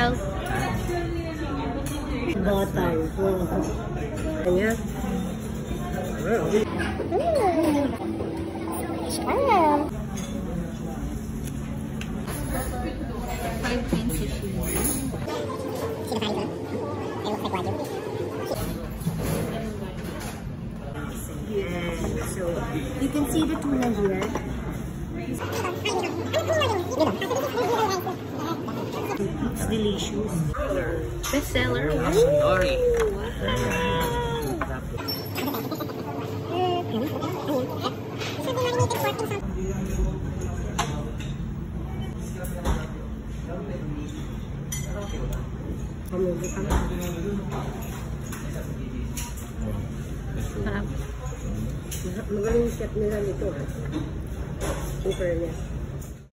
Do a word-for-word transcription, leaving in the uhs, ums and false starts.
health. Butter. Ayan. Mm. Five times the So you can see the tuna here. It's delicious. bestseller. Story. Sarap. Magaling chef nila nito. Super niya.